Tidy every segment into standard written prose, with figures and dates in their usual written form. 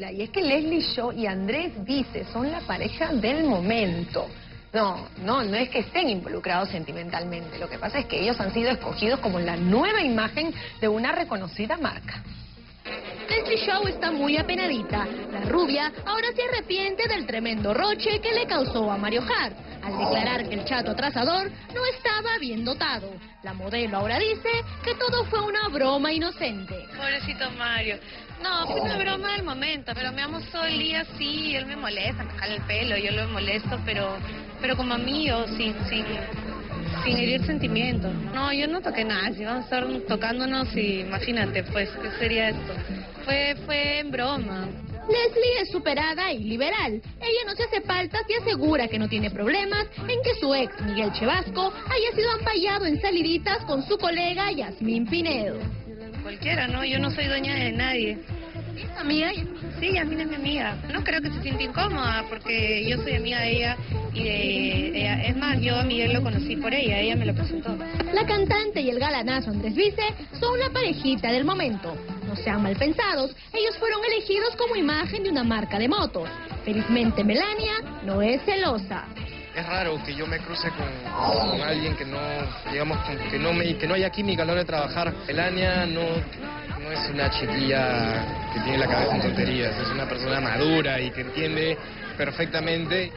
Mira, y es que Leslie Shaw y Andrés Vice son la pareja del momento. No es que estén involucrados sentimentalmente. Lo que pasa es que ellos han sido escogidos como la nueva imagen de una reconocida marca. Leslie Shaw está muy apenadita. La rubia ahora se arrepiente del tremendo roche que le causó a Mario Hart al declarar que el chato atrasador no estaba bien dotado. La modelo ahora dice que todo fue una broma inocente. Pobrecito Mario. No, fue una broma del momento, pero mi amo todo el día sí, él me molesta, me jala el pelo, yo lo molesto, pero como amigo, sin herir sentimientos. No, yo no toqué nada, si vamos a estar tocándonos y imagínate, pues, ¿qué sería esto? Fue en broma. Leslie es superada y liberal. Ella no se hace paltas y asegura que no tiene problemas en que su ex, Miguel Chevasco, haya sido ampallado en saliditas con su colega Yasmín Pinedo. Cualquiera, ¿no? Yo no soy dueña de nadie. ¿Es amiga? Sí, Yasmín es mi amiga. No creo que se sienta incómoda porque yo soy amiga de ella y de ella. Es más, yo a Miguel lo conocí por ella me lo presentó. La cantante y el galanazo Andrés Vice son la parejita del momento. No sean mal pensados, ellos fueron elegidos como imagen de una marca de motos. Felizmente Melania no es celosa. Es raro que yo me cruce con alguien que no, digamos, que no haya química a la hora de trabajar. Melania no es una chiquilla que tiene la cabeza en tonterías, es una persona madura y que entiende perfectamente.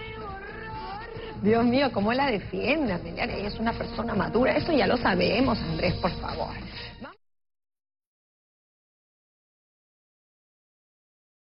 Dios mío, ¿cómo la defiende, Melania? Ella es una persona madura, eso ya lo sabemos, Andrés, por favor.